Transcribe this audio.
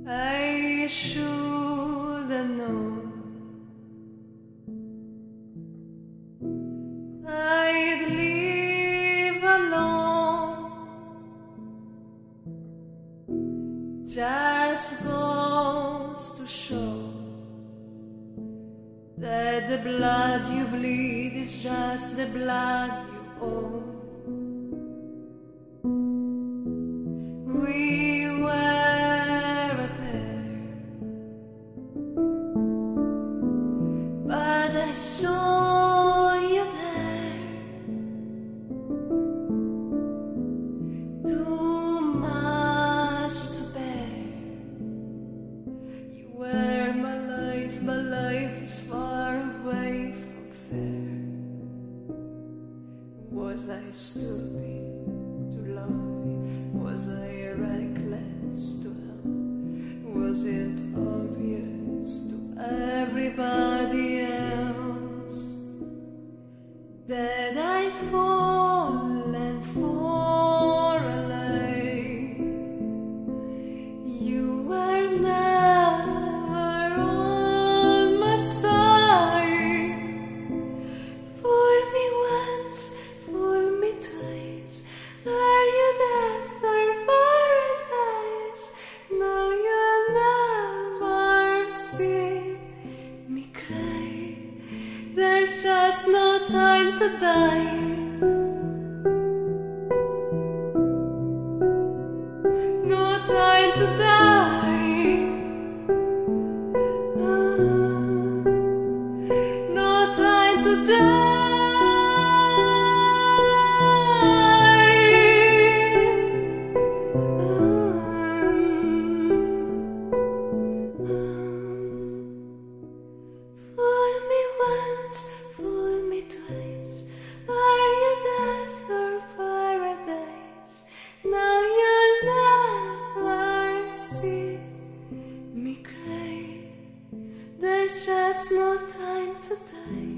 I should have known I'd live alone. Just goes to show that the blood you bleed is just the blood you own. We were a pair, but I saw you there. Too much to bear. You were my life is far away from fair. Was I stupid to love you? Was I reckless to help? Was it obvious to everybody else that I'd fallen for a lie? You were never on my side. Fool me once, fool me twice. Are you dead for paradise? No, you'll never see me cry. There's just no time to die. No time to die. No time to die. Fool me once, fool me twice. Are you dead for paradise? Now you'll never see me cry. There's just no time to die.